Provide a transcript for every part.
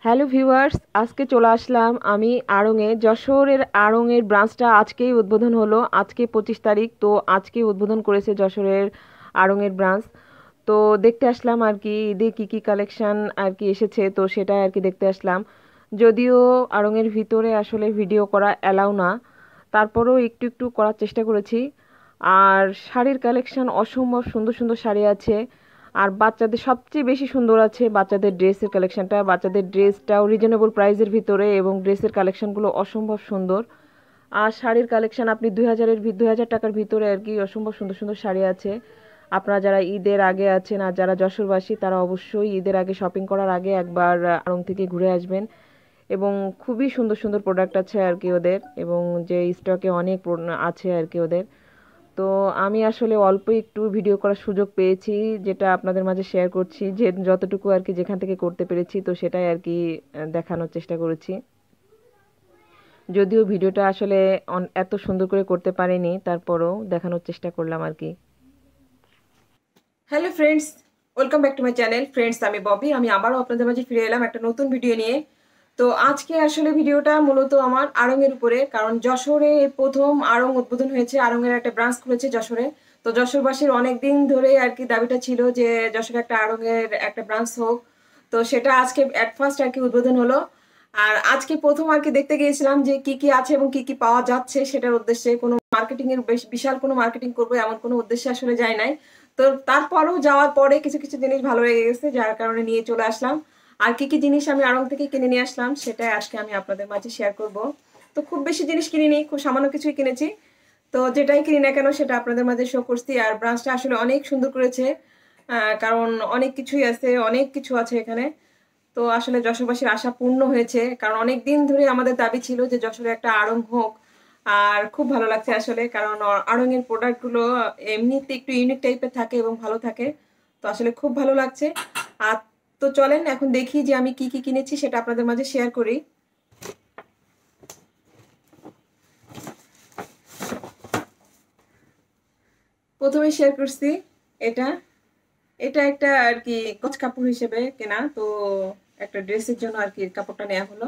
Hello viewers, আজকে চলে আসলাম আমি আড়ংয়ে। যশোরের আড়ংয়ের ব্রাঞ্চটা আজকেই উদ্বোধন হলো। আজকে 25 তারিখ, তো আজকেই উদ্বোধন করেছে যশোরের আড়ংয়ের ব্রাঞ্চ। তো দেখতে আসলাম আর কি ঈদে কি কি কালেকশন আর কি এসেছে, তো সেটা আর কি দেখতে আসলাম। যদিও আড়ংয়ের ভিতরে আসলে ভিডিও করা অ্যালাউ না, তারপরেও একটু একটু করার চেষ্টা করেছি। আর শাড়ির কালেকশন অসম্ভব সুন্দর সুন্দর শাড়ি আছে। আর বাচ্চাদের সবচেয়ে বেশি সুন্দর আছে বাচ্চাদের ড্রেসের কালেকশনটা। বাচ্চাদের ড্রেসটাও রিজনেবল প্রাইসের ভিতরে এবং ড্রেসের কালেকশনগুলো অসম্ভব সুন্দর। আর শাড়ির কালেকশন আপনি 2000 টাকার ভিতরে আর কি অসম্ভব সুন্দর সুন্দর শাড়ি আছে। আপনারা যারা ঈদের আগে আছেন আর যারা যশোরবাসী তারা অবশ্যই ঈদের আগে শপিং করার আগে একবার আড়ং থেকে ঘুরে আসবেন। এবং খুবই সুন্দর সুন্দর প্রোডাক্ট আছে আর কি ওদের, এবং যে স্টকে অনেক আছে আর কি ওদের। তো আমি আসলে অল্প একটু ভিডিও করার সুযোগ পেয়েছি, যেটা আপনাদের মাঝে শেয়ার করছি, যে যতটুকু আর কি যেখান থেকে করতে পেরেছি তো সেটাই আর কি দেখানোর চেষ্টা করেছি। যদিও ভিডিওটা আসলে এত সুন্দর করে করতে পারিনি, তারপরও দেখানোর চেষ্টা করলাম আর কি। Hello friends, welcome back to my channel. Friends, আমি ববি। আমি আবারও আপনাদের মাঝে ফিরে এলাম একটা নতুন ভিডিও নিয়ে। তো আজকে আসলে ভিডিওটা মূলত আমার আড়ংয়ের উপরে, কারণ যশোরে প্রথম আড়ং উদ্বোধন হয়েছে। আড়ংয়ের একটা ব্রাঞ্চ খুলেছে যশোরে। তো যশোরবাসীর অনেক দিন ধরে আর কি দাবিটা ছিল যে যশোরে একটা আড়ংয়ের একটা ব্রাঞ্চ হোক। তো সেটা আজকে অ্যাট ফার্স্ট আর কি উদ্বোধন হলো। আর আজকে প্রথম আর কি দেখতে গিয়েছিলাম যে কি কি আছে এবং কি কি পাওয়া যাচ্ছে, সেটার উদ্দেশ্যে কোনো মার্কেটিং এর বিশাল কোনো মার্কেটিং করবো এমন কোনো উদ্দেশ্যে আসলে যাই নাই। তো তারপরেও যাওয়ার পরে কিছু কিছু জিনিস ভালো লেগে গেছে, যার কারণে নিয়ে চলে আসলাম। আর কি কি জিনিস আমি আড়ং থেকে কিনে নিয়ে আসলাম সেটাই আজকে আমি আপনাদের মাঝে শেয়ার করব। তো খুব বেশি জিনিস কিনিনি, খুব সামান্য কিছুই কিনেছি। তো যেটাই কিনি না কেন সেটা আপনাদের মাঝে শো করছি। আর ব্রাঞ্চটা আসলে অনেক সুন্দর করেছে, কারণ অনেক কিছুই আছে, অনেক কিছু আছে এখানে। তো আসলে যশোরবাসীর আশা পূর্ণ হয়েছে, কারণ অনেক দিন ধরে আমাদের দাবি ছিল যে যশোরে একটা আড়ং হোক। আর খুব ভালো লাগছে আসলে, কারণ আড়ং এর প্রোডাক্ট গুলো এমনিতে একটু ইউনিক টাইপের থাকে এবং ভালো থাকে। তো আসলে খুব ভালো লাগছে। আর তো চলেন এখন দেখি যে আমি কি কি কিনেছি সেটা আপনাদের মাঝে শেয়ার করি। প্রথমে শেয়ার করছি এটা। এটা একটা আর কি গজ কাপড় হিসেবে কেনা, তো একটা ড্রেসের জন্য আর কি কাপড়টা নেওয়া হলো।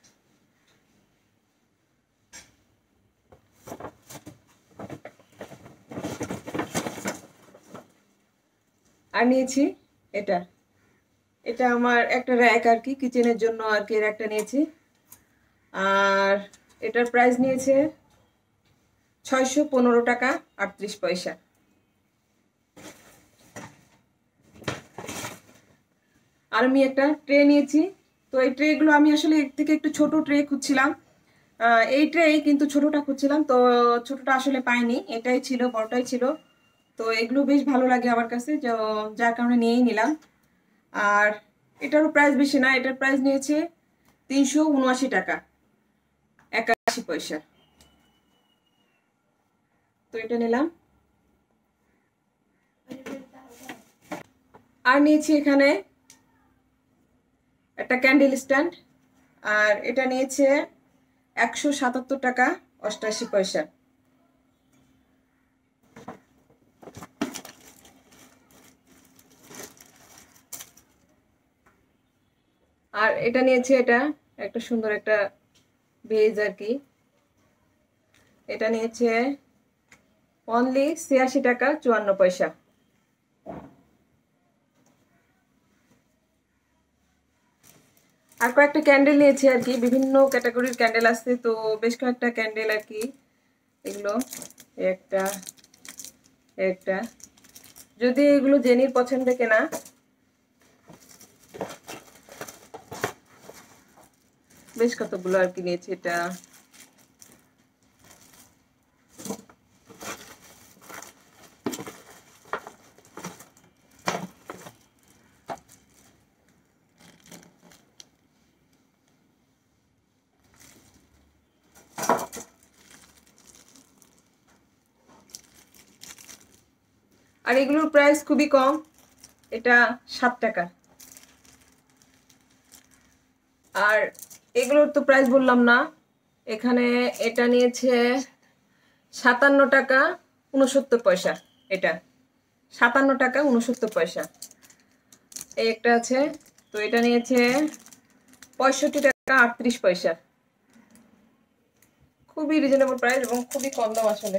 আর নিয়েছি এটা। এটা আমার একটা র্যাক আর কি, কিচেনের জন্য আর কি র্যাকটা নিয়েছি। আর এটার প্রাইস নিয়েছে 615 টাকা 38 পয়সা। আর আমি একটা ট্রে নিয়েছি। তো এই ট্রেগুলো আমি আসলে এর থেকে একটু ছোট ট্রে খুঁজছিলাম। এই ট্রে কিন্তু ছোটটা খুঁজছিলাম, তো ছোটটা আসলে পাইনি, এটাই ছিল, বড়টাই ছিল। তো এগুলো বেশ ভালো লাগে আমার কাছে, যার কারণে নিয়েই নিলাম। আর এটারও প্রাইস বেশি না, এটার প্রাইস নিয়েছে 379 টাকা 81 পয়সা। তো এটা নিলাম। আর নিয়েছি এখানে একটা ক্যান্ডেল স্ট্যান্ড। আর এটা নিয়েছে 177 টাকা 88 পয়সা। আর এটা নিয়েছে, এটা একটা সুন্দর একটা ভেজ আর কি। এটা নিয়েছে অনলি 86 টাকা 54 পয়সা। আর কয়েকটা ক্যান্ডেল নিয়েছি আর কি, বিভিন্ন ক্যাটাগরির ক্যান্ডেল আছে, তো বেশ কয়েকটা ক্যান্ডেল আর কি এগুলো। একটা একটা যদি এগুলো জেনির পছন্দে কেনা। বেশ কতগুলো আর কি নিয়েছি এটা। আর এগুলোর প্রাইস খুবই কম, এটা 7 টাকা। আর এগুলোর তো প্রাইস বললাম না, এখানে এটা নিয়েছে 57 টাকা 69 পয়সা। এটা 57 টাকা 69 পয়সা। এই একটা আছে, তো এটা নিয়েছে 65 টাকা 38 পয়সা। খুবই রিজনেবল প্রাইস এবং খুবই কম দাম আসলে।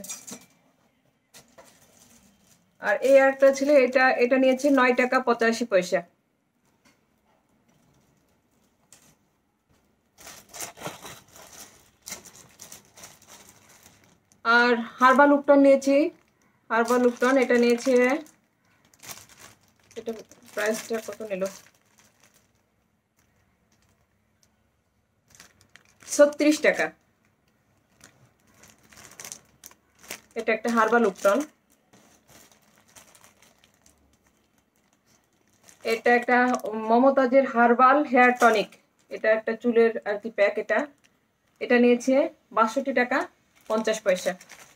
আর এই আরেকটা ছিল, এটা এটা নিয়েছে 9 টাকা 85 পয়সা। আর হার্বাল উপটন নিয়েছি, হার্বাল উপটন এটা নিয়েছে, এটা প্রাইসটা কত নিল, 36 টাকা। এটা একটা হার্বাল উপটন, এটা একটা মমতাজের হার্বাল হেয়ার টনিক, এটা একটা চুলের আর কি প্যাক। এটা এটা নিয়েছে 62 টাকা 50 পয়সা।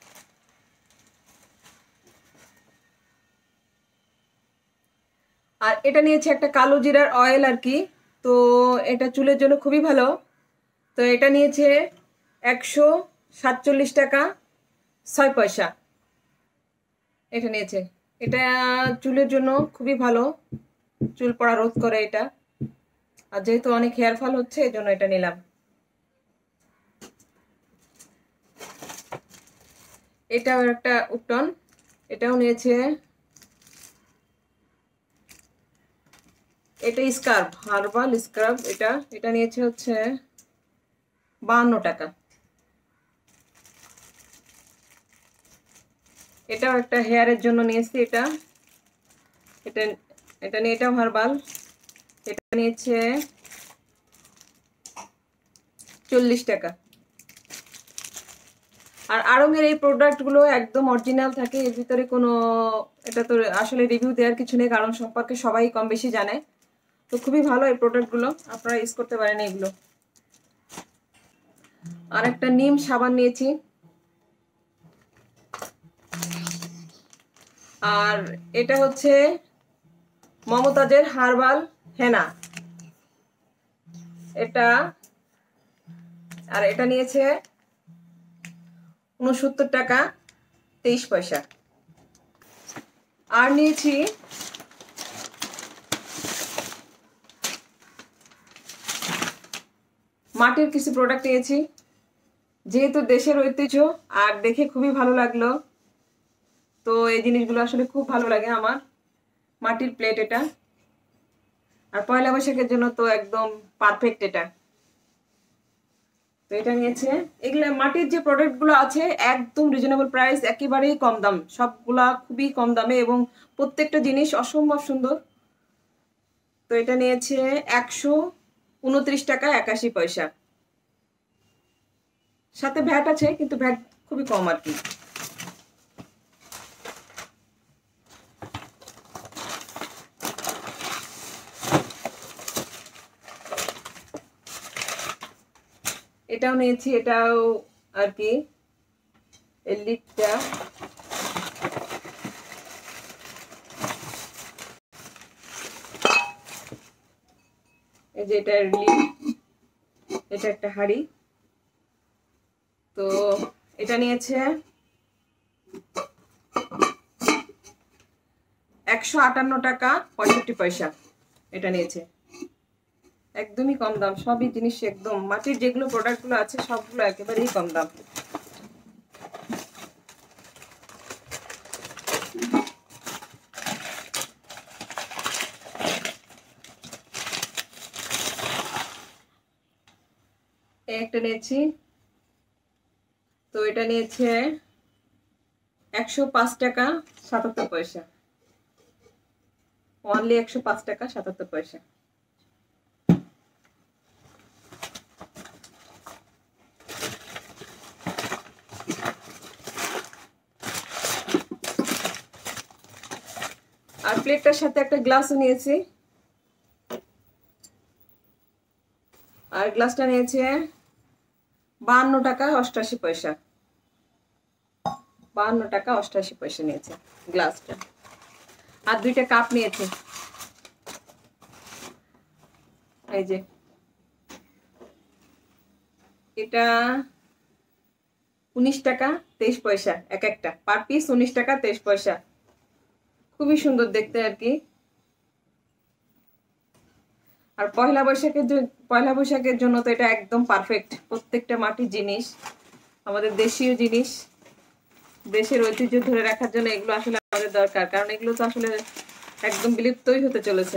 আর এটা নিয়েছে একটা কালো জিরার অয়েল আর কি, তো এটা চুলের জন্য খুবই ভালো। তো এটা নিয়েছে 147 টাকা 6 পয়সা। এটা নিয়েছে, এটা চুলের জন্য খুবই ভালো, চুল পড়া রোধ করে এটা। আর যেহেতু অনেক হেয়ার ফল হচ্ছে এই জন্য এটা নিলাম। এটাও একটা উপটন, এটাও নিয়েছে, এটা স্কার্ব, হার্বাল স্কার্ব, এটা এটা নিয়েছে হচ্ছে 52 টাকা। এটাও একটা হেয়ারের জন্য নিয়েছি। এটা এটা এটা নিয়ে, এটাও হার্বাল, এটা নিয়েছে 40 টাকা। আর আড়ং-এর এই প্রোডাক্টগুলো একদম অরিজিনাল থাকে, এর ভিতরে কোনো, এটা তো আসলে রিভিউ দেওয়ার কিছু নেই কারণ সম্পর্কে সবাই কম বেশি জানে। তো খুবই ভালো এই প্রোডাক্টগুলো, আপনারা ইউজ করতে পারেন এগুলো। আর একটা নিম সাবান নিয়েছি। আর এটা হচ্ছে মমতাজের হার্বাল হেনা, এটা, আর এটা নিয়েছে 69 টাকা 23 পয়সা। আর নিয়েছি মাটির কিছু প্রোডাক্ট নিয়েছি, যেহেতু দেশের ঐতিহ্য আর দেখে খুবই ভালো লাগলো, তো এই জিনিসগুলো আসলে খুব ভালো লাগে আমার। মাটির প্লেট এটা, আর পয়লা বৈশাখের জন্য তো একদম পারফেক্ট এটা। তো এটা নিয়েছে। এগুলা মাটির যে প্রোডাক্টগুলো আছে একদম রিজনেবল প্রাইস, একেবারেই কম দাম, সবগুলা খুবই কম দামে এবং প্রত্যেকটা জিনিস অসম্ভব সুন্দর। তো এটা নিয়েছে 129 টাকা 81 পয়সা। সাথে ভ্যাট আছে, কিন্তু ভ্যাট খুবই কম আর কি। এটাও নিয়েছি, এটাও আর কি এলিটটা, এই যে এটা এটা একটা হাড়ি। তো এটা নিয়েছে 158 টাকা 65 পয়সা। এটা নিয়েছে, একদমই কম দাম, সবই জিনিস একদম মাটির যেগুলো প্রোডাক্টগুলো আছে সবগুলো একেবারেই কম দাম। একটা নিয়েছি, তো এটা নিয়েছে 105 টাকা 77 পয়সা, অনলি 105 টাকা 77 পয়সা। আর প্লেটটার সাথে একটা গ্লাসও নিয়েছি, আর গ্লাসটা নিয়েছে 52 টাকা 88 পয়সা। 52 টাকা 88 পয়সা নিয়েছে গ্লাসটা। আর দুইটা কাপ নিয়েছে, এই যে এটা 19 টাকা 23 পয়সা, এক একটা পার পিস 19 টাকা 23 পয়সা। খুবই সুন্দর দেখতে আর কি। আর পয়লা বৈশাখের জন্য তো এটা একদম পারফেক্ট। প্রত্যেকটা মাটির জিনিস, আমাদের দেশীয় জিনিস, দেশের ঐতিহ্য ধরে রাখার জন্য এগুলো আসলে আমাদের দরকার, কারণ এগুলো তো আসলে একদম বিলুপ্তই হতে চলেছে।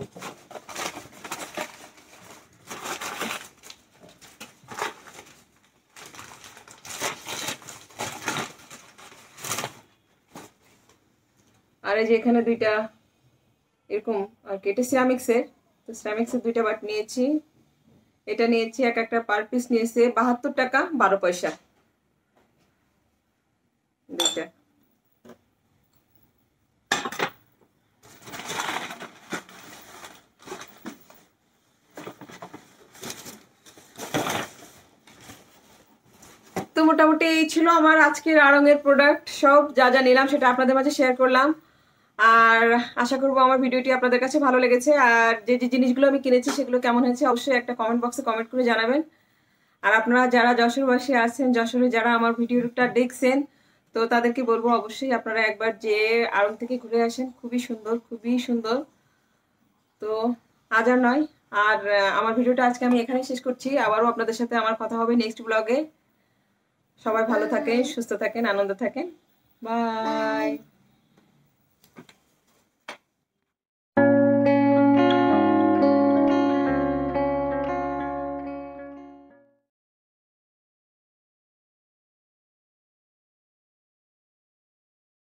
আর এই যে এখানে দুইটা এরকম আর কি, এটা সিরামিক্সের, তো সিরামিক্সের দুইটা বাট নিয়েছি। এটা নিয়েছি এক একটা পার পিস নিয়েছে 72 টাকা 12 পয়সা দুইটা। তো মোটামুটি এই ছিল আমার আজকের আড়ং-এর প্রোডাক্ট। সব যা যা নিলাম সেটা আপনাদের মাঝে শেয়ার করলাম। আর আশা করবো আমার ভিডিওটি আপনাদের কাছে ভালো লেগেছে। আর যে যে জিনিসগুলো আমি কিনেছি সেগুলো কেমন হয়েছে অবশ্যই একটা কমেন্ট বক্সে কমেন্ট করে জানাবেন। আর আপনারা যারা যশোরবাসী আছেন, যশোরে যারা আমার ভিডিওটা দেখছেন, তো তাদেরকে বলবো অবশ্যই আপনারা একবার যে আড়ং থেকে ঘুরে আসেন। খুবই সুন্দর, খুবই সুন্দর। তো আজ আর নয়, আর আমার ভিডিওটা আজকে আমি এখানেই শেষ করছি। আবারও আপনাদের সাথে আমার কথা হবে নেক্সট ব্লগে। সবাই ভালো থাকেন, সুস্থ থাকেন, আনন্দ থাকেন। বাই।